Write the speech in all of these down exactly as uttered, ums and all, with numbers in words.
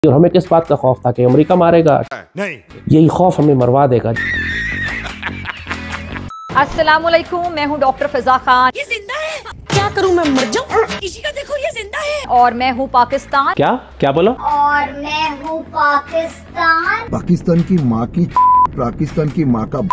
और हमें किस बात का खौफ था कि अमेरिका मारेगा? नहीं, यही खौफ हमें मरवा देगा। अस्सलाम वालेकुम, मैं हूँ डॉक्टर फिजा खान। ये जिंदा है, क्या करूँ मैं मर जाऊँ? किसी का देखो ये जिंदा है। और मैं हूँ पाकिस्तान। क्या क्या बोला? और मैं हूँ पाकिस्तान। पाकिस्तान की माँ की पाकिस्तान की माँ का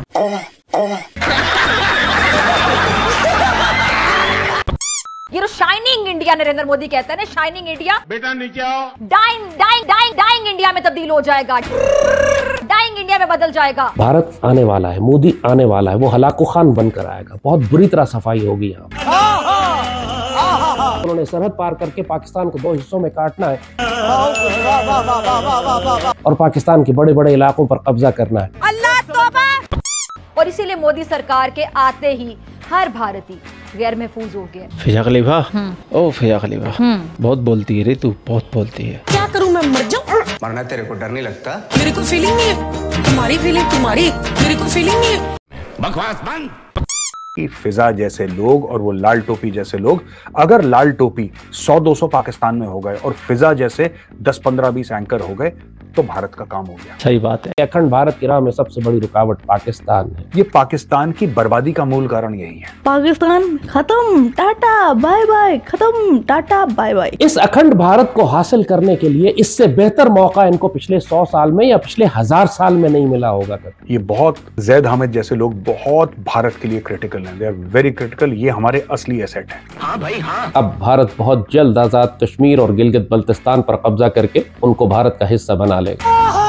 ये तो शाइनिंग इंडिया नरेंद्र मोदी कहता है ना, शाइनिंग इंडिया बेटा नीचे आओ। Dying dying dying dying India में तब्दील हो जाएगा, डाइंग इंडिया में बदल जाएगा। भारत आने वाला है, मोदी आने वाला है, वो हलाकू खान बनकर आएगा। बहुत बुरी तरह सफाई होगी यहाँ। उन्होंने सरहद पार करके पाकिस्तान को दो हिस्सों में काटना है और पाकिस्तान के बड़े बड़े इलाकों पर कब्जा करना है। अल्लाह तौबा। और इसीलिए मोदी सरकार के आते ही हर भारतीय गैर महफूज हो गया। फिजा खलीफा, ओ फिजा खलीफा, बहुत बोलती है रे तू, बहुत बोलती है। क्या करूँ मैं मर जाऊँ? मरना तेरे को डर नहीं लगता? मेरे को फीलिंग नहीं है, तुम्हारी फीलिंग तुम्हारी, मेरे को फीलिंग नहीं है। बकवास बंद। कि फिजा जैसे लोग और वो लाल टोपी जैसे लोग, अगर लाल टोपी सौ दो सौ पाकिस्तान में हो गए और फिजा जैसे दस पंद्रह बीस एंकर हो गए तो भारत का काम हो गया। सही बात है। अखंड भारत की राह में सबसे बड़ी रुकावट पाकिस्तान है। ये पाकिस्तान की बर्बादी का मूल कारण यही है। पाकिस्तान खत्म, टाटा बाय बाय, खत्म टाटा बाय बाय। इस अखंड भारत को हासिल करने के लिए इससे बेहतर मौका इनको पिछले सौ साल में या पिछले हजार साल में नहीं मिला होगा। ये बहुत जैद हामिद जैसे लोग बहुत भारत के लिए क्रिटिकल हैं, दे आर वेरी क्रिटिकल। ये हमारे असली एसेट है। हाँ भाई हाँ। अब भारत बहुत जल्द आजाद कश्मीर और गिलगित बल्तिस्तान पर कब्जा करके उनको भारत का हिस्सा बना लेगा।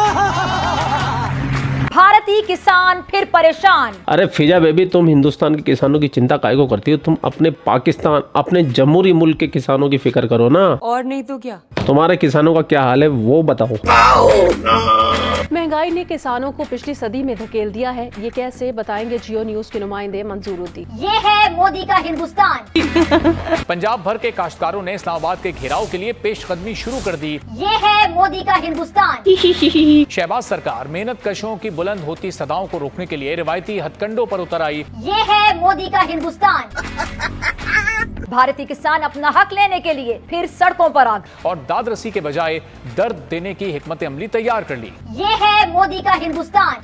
भारतीय किसान फिर परेशान। अरे फिजा बेबी, तुम हिंदुस्तान के किसानों की चिंता काहे को करती हो? तुम अपने पाकिस्तान, अपने जमहूरी मुल्क के किसानों की फिक्र करो ना। और नहीं तो क्या। तुम्हारे किसानों का क्या हाल है वो बताओ। महंगाई ने किसानों को पिछली सदी में धकेल दिया है, ये कैसे बताएंगे जियो न्यूज के नुमाइंदे मंजूरुद्दीन। ये है मोदी का हिंदुस्तान। पंजाब भर के काश्तकारों ने इस्लामाबाद के घेराव के लिए पेशकदमी शुरू कर दी। ये है मोदी का हिंदुस्तान। शहबाज सरकार मेहनत कशों की बुलंद होती सदाओं को रोकने के लिए रिवायती हथकंडों पर उतर आई। ये है मोदी का हिंदुस्तान। भारतीय किसान अपना हक लेने के लिए फिर सड़कों पर आ गए और दाद रसी के बजाय दर्द देने की हिकमत अमली तैयार कर ली। ये है मोदी का हिंदुस्तान।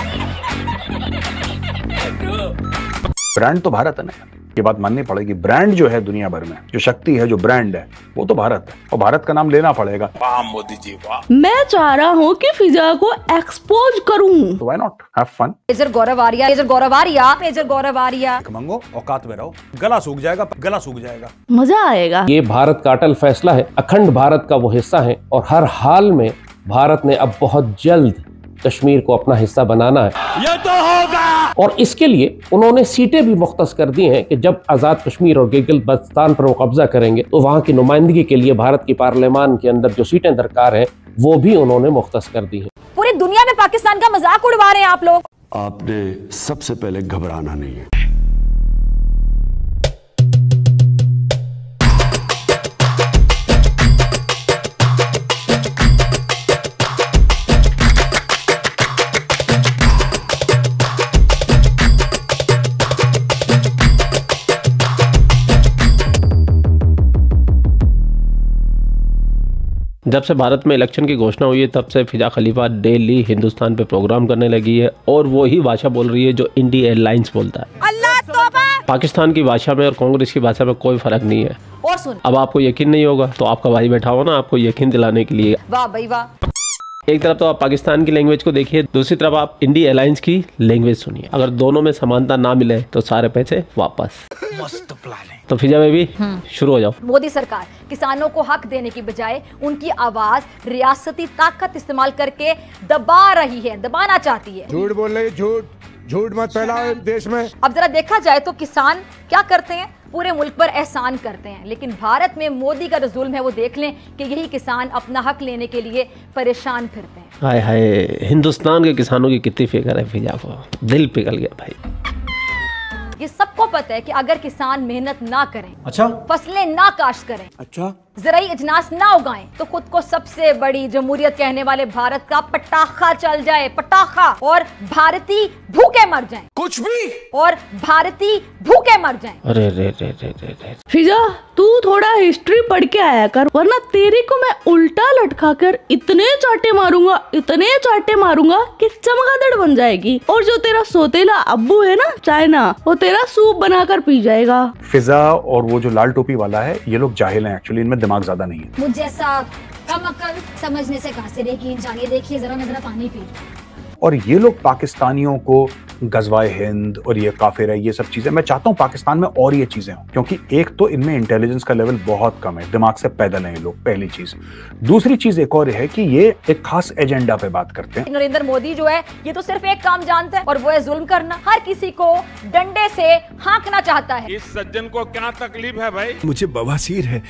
ब्रांड तो भारत है ना, ये बात माननी पड़ेगी। ब्रांड जो है दुनिया भर में, जो शक्ति है, जो ब्रांड है, वो तो भारत है और भारत का नाम लेना पड़ेगा। वाह मोदी जी वाह। मैं चाह रहा हूँ कि फिजा को एक्सपोज करूँ। तो why not, have fun. Major Gaurav Arya, major Gaurav Arya, major Gaurav Arya. मंगो औकात में रहो, गला सूख जाएगा, गला सूख जाएगा, मजा आएगा। ये भारत का अटल फैसला है, अखंड भारत का वो हिस्सा है और हर हाल में भारत ने अब बहुत जल्द कश्मीर को अपना हिस्सा बनाना है। ये तो होगा। और इसके लिए उन्होंने सीटें भी मुख्तस कर दी हैं कि जब आजाद कश्मीर और गिलगित बल्तिस्तान पर वो कब्जा करेंगे तो वहां की नुमाइंदगी के लिए भारत की पार्लियामान के अंदर जो सीटें दरकार हैं वो भी उन्होंने मुख्तस कर दी हैं। पूरी दुनिया में पाकिस्तान का मजाक उड़वा रहे हैं आप लोग। आपने सबसे पहले घबराना नहीं है। जब से भारत में इलेक्शन की घोषणा हुई है तब से फिजा खलीफा डेली हिंदुस्तान पे प्रोग्राम करने लगी है और वो ही भाषा बोल रही है जो इंडी एयरलाइंस बोलता है। अल्लाह तौबा। पाकिस्तान की भाषा में और कांग्रेस की भाषा में कोई फर्क नहीं है। और सुन, अब आपको यकीन नहीं होगा तो आपका भाई बैठा हो ना आपको यकीन दिलाने के लिए। वाह भाई वाह। एक तरफ तो आप पाकिस्तान की लैंग्वेज को देखिए, दूसरी तरफ आप इंडी एयरलाइंस की लैंग्वेज सुनिए। अगर दोनों में समानता ना मिले तो सारे पैसे वापस। मस्त प्लान है। तो फिजा बेबी शुरू हो जाओ। मोदी सरकार किसानों को हक देने की बजाय उनकी आवाज रियासती ताकत इस्तेमाल करके दबा रही है, दबाना चाहती है। झूठ बोल रही, झूठ झूठ मत फैलाओ देश में। अब जरा देखा जाए तो किसान क्या करते हैं, पूरे मुल्क पर एहसान करते हैं, लेकिन भारत में मोदी का जो जुल्म है वो देख लें कि यही किसान अपना हक लेने के लिए परेशान फिरते हैं। हाय हाय, हिंदुस्तान के किसानों की कितनी फिक्र है फिजा को, दिल पिघल गया भाई। ये सबको पता है कि अगर किसान मेहनत ना करें, अच्छा, फसलें ना काश्त करें, अच्छा ज़राई इजनास ना उगाएं तो खुद को सबसे बड़ी जमहूरियत कहने वाले भारत का पटाखा चल जाए, पटाखा, और भारतीय भूखे मर जाएं, कुछ भी, और भारतीय भूखे मर जाएं। अरे रे रे रे रे रे फिजा, तू थोड़ा हिस्ट्री पढ़ के आया कर, वरना तेरे को मैं उल्टा लटका कर इतने चाटे मारूंगा, इतने चाटे मारूंगा कि चमगादड़ बन जाएगी, और जो तेरा सोतेला अब्बू है ना चाइना, वो तेरा सूप बनाकर पी जाएगा। फिजा और वो जो लाल टोपी वाला है, ये लोग जाहिल हैं, एक्चुअली इनमें दिमाग ज्यादा नहीं है। मुझ जैसा कम अक्ल समझने से कासिर है कि इंसान, ये देखिए जरा मैं जरा पानी पी। और ये लोग पाकिस्तानियों को गजवाए हिंद और ये काफिर है, ये सब चीजें, मैं चाहता हूँ पाकिस्तान में और ये चीजें हों, क्योंकि एक तो इनमें इंटेलिजेंस का लेवल बहुत कम है, दिमाग से पैदल हैं ये लोग, पहली चीज। दूसरी चीज एक और है कि ये एक खास एजेंडा पे बात करते हैं। नरेंद्र मोदी जो है ये तो सिर्फ एक काम जानता है, और वो है जुल्म करना, हर किसी को डंडे से हाँकना चाहता है। इस सज्जन को क्या तकलीफ है भाई? मुझे बवासीर है।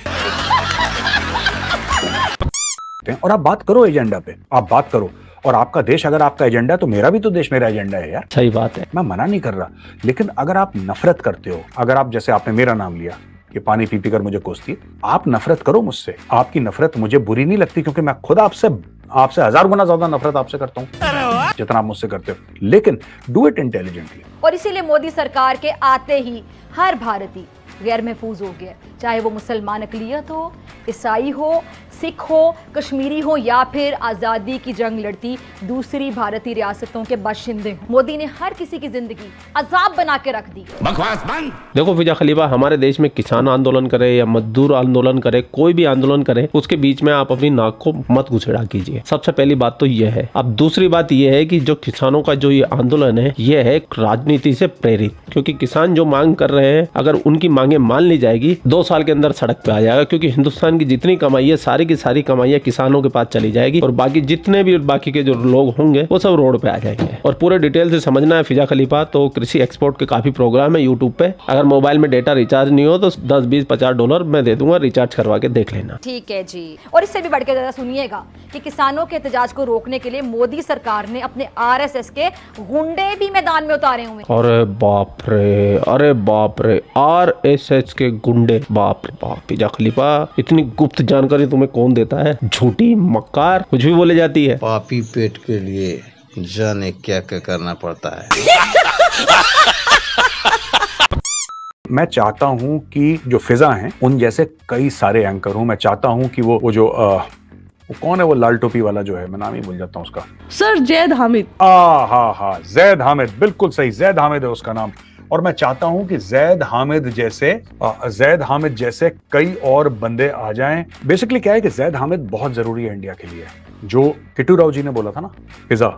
और आप बात करो एजेंडा पे, आप बात करो, और आपका देश अगर आपका एजेंडा है तो मेरा भी तो देश मेरा एजेंडा है यार। सही बात है, मैं मना नहीं कर रहा, लेकिन अगर आप नफरत करते हो, अगर आप जैसे आपने मेरा नाम लिया कि पानी पी पी कर मुझे कोसती है, आप नफरत करो मुझसे, आपकी नफरत मुझे बुरी नहीं लगती, क्योंकि मैं खुद आपसे आपसे हजार गुना ज्यादा नफरत आपसे करता हूँ जितना आप मुझसे करते हो, लेकिन डू इट इंटेलिजेंटली। और इसीलिए मोदी सरकार के आते ही हर भारतीय गैर महफूज हो गया, चाहे वो मुसलमान अकलियत हो, ईसाई हो, सिख हो, कश्मीरी हो, या फिर आज़ादी की जंग लड़ती दूसरी भारतीय रियासतों के बाशिंदे हो। मोदी ने हर किसी की जिंदगी अजाब बना के रख दी। बकवास बंद। देखो फिजा खलीफा, हमारे देश में किसान आंदोलन करे या मजदूर आंदोलन करे, कोई भी आंदोलन करे, उसके बीच में आप अपनी नाक को मत घुसेड़ा कीजिए। सबसे पहली बात तो ये है। अब दूसरी बात ये है कि जो किसानों का जो ये आंदोलन है, ये है राजनीति से प्रेरित, क्योंकि किसान जो मांग कर रहे हैं, अगर उनकी मांगे मान ली जाएगी, दो साल के अंदर सड़क पे आ जाएगा, क्योंकि हिंदुस्तान की जितनी कमाई है सारी की सारी कमाइयां किसानों के पास चली जाएगी, और बाकी जितने भी बाकी के जो लोग होंगे वो सब रोड पे आ जाएंगे। और पूरे डिटेल से समझना है फिजा खलीफा, तो कृषि एक्सपोर्ट के काफी प्रोग्राम है यूट्यूब पे, अगर मोबाइल में डेटा रिचार्ज नहीं हो तो दस बीस पचास डॉलर मैं दे दूंगा, रिचार्ज करवा के देख लेना। ठीक है जी। और इससे भी बढ़ के जरा सुनिएगा कि किसानों के एहतजाज को रोकने के लिए मोदी सरकार ने अपने आर एस एस के गुंडे भी मैदान में उतारे हुए। अरे बाप रे, अरे बाप रे, आर एस एस के गुंडे, बाप रे बाप। फिजा खलीफा, इतनी गुप्त जानकारी तुम्हें कौन देता है? झूठी मक्कार, कुछ भी बोले जाती है। पापी पेट के लिए जाने क्या क्या करना पड़ता है। मैं चाहता हूं कि जो फिजा हैं उन जैसे कई सारे एंकर हों। मैं चाहता हूं कि वो वो जो आ, वो कौन है वो लाल टोपी वाला जो है, मैं नाम ही भूल जाता हूं उसका। सर जैद हामिद। आ हा हा जैद हामिद, बिल्कुल सही, जैद हामिद है उसका नाम। और मैं चाहता हूं कि जैद हामिद जैसे जैद हामिद जैसे कई और बंदे आ जाएं। बेसिकली क्या है कि जैद हामिद बहुत जरूरी है इंडिया के लिए। जो किट्टू राव जी ने बोला था ना, फिजा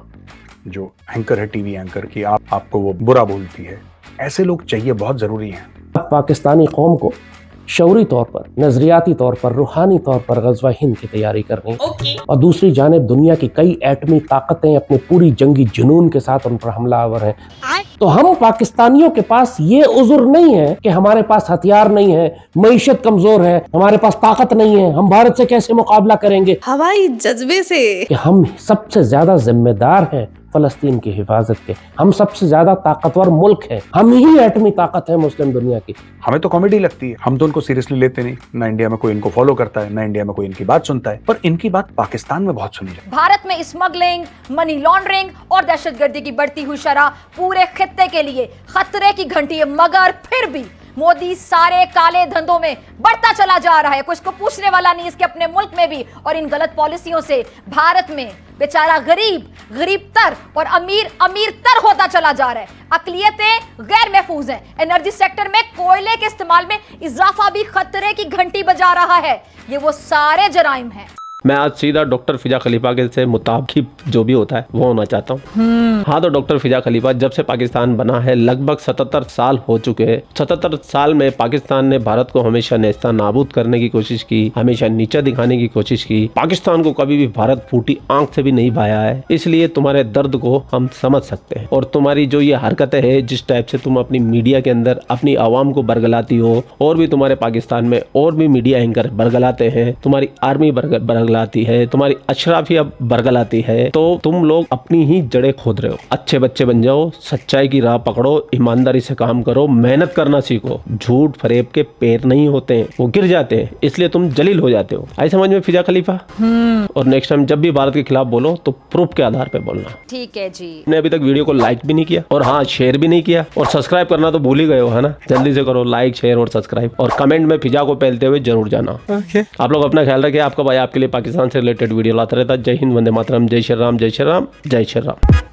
जो एंकर है, टीवी एंकर की, आप आपको वो बुरा बोलती है, ऐसे लोग चाहिए, बहुत जरूरी हैं। पाकिस्तानी कौम को शौरी तौर पर, नजरियाती तौर पर, रूहानी तौर पर गज़वा हिंद की तैयारी करनी okay. और दूसरी जानिब दुनिया की कई एटमी ताकतें अपने पूरी जंगी जुनून के साथ उन पर हमलावर हैं। तो हम पाकिस्तानियों के पास ये उज़ुर नहीं है कि हमारे पास हथियार नहीं है, मईशत कमजोर है, हमारे पास ताकत नहीं है, हम भारत से कैसे मुकाबला करेंगे? हवाई जज्बे से कि हम सबसे ज्यादा जिम्मेदार हैं फलस्तीन की हिफाजत के, हम सबसे ज्यादा ताकतवर मुल्क हैं, हम ही एटमी ताकत है मुस्लिम दुनिया की। हमें तो कॉमेडी लगती है, हम तो उनको सीरियसली लेते नहीं, ना इंडिया में कोई इनको फॉलो करता है, ना इंडिया में कोई इनकी बात सुनता है, पर इनकी बात पाकिस्तान में बहुत सुनी जाती है। भारत में स्मगलिंग, मनी लॉन्ड्रिंग और दहशतगर्दी की बढ़ती हुई शरह पूरे खित्ते के लिए खतरे की घंटी है, मगर फिर भी मोदी सारे काले धंधों में बढ़ता चला जा रहा है, कोई इसको पूछने वाला नहीं, इसके अपने मुल्क में भी। और इन गलत पॉलिसियों से भारत में बेचारा गरीब गरीब तर और अमीर अमीर तर होता चला जा रहा है। अकलियतें गैर महफूज हैं, एनर्जी सेक्टर में कोयले के इस्तेमाल में इजाफा भी खतरे की घंटी बजा रहा है। ये वो सारे जराइम हैं। मैं आज सीधा डॉक्टर फिजा खलीफा के से मुताबिक जो भी होता है वो होना चाहता हूँ। हाँ, तो डॉक्टर फिजा खलीफा, जब से पाकिस्तान बना है लगभग सतहत्तर साल हो चुके हैं। सतहत्तर साल में पाकिस्तान ने भारत को हमेशा नेस्ता नाबूद करने की कोशिश की, हमेशा नीचा दिखाने की कोशिश की। पाकिस्तान को कभी भी भारत फूटी आंख से भी नहीं भाया है। इसलिए तुम्हारे दर्द को हम समझ सकते हैं, और तुम्हारी जो ये हरकतें है, जिस टाइप से तुम अपनी मीडिया के अंदर अपनी आवाम को बरगलाती हो, और भी तुम्हारे पाकिस्तान में और भी मीडिया एंकर बरगलाते हैं, तुम्हारी आर्मी बरगलाती बरगलाती है, तुम्हारी अशराफिया बरगलाती है, तो तुम लोग अपनी ही जड़ें खोद रहे हो। अच्छे बच्चे बन जाओ, सच्चाई की राह पकड़ो, ईमानदारी से काम करो, मेहनत करना सीखो। झूठ फरेब के पैर नहीं होते हैं, वो गिर जाते हैं, इसलिए तुम जलील हो जाते हो। आई समझ में फिजा खलीफा? और नेक्स्ट टाइम जब भी भारत के खिलाफ बोलो तो प्रूफ के आधार पे बोलना। ठीक है जी। ने अभी तक वीडियो को लाइक भी नहीं किया और हाँ शेयर भी नहीं किया और सब्सक्राइब करना तो भूल ही गए हो, है ना? जल्दी से करो लाइक शेयर और सब्सक्राइब और कमेंट में फिजा को पहलते हुए जरूर जाना। okay. आप लोग अपना ख्याल रखिए। आपका भाई आपके लिए पाकिस्तान से रिलेटेड वीडियो लाता रहता है। जय हिंद, वंदे मातरम, जय श्री राम, जय श्री राम, जय श्री राम।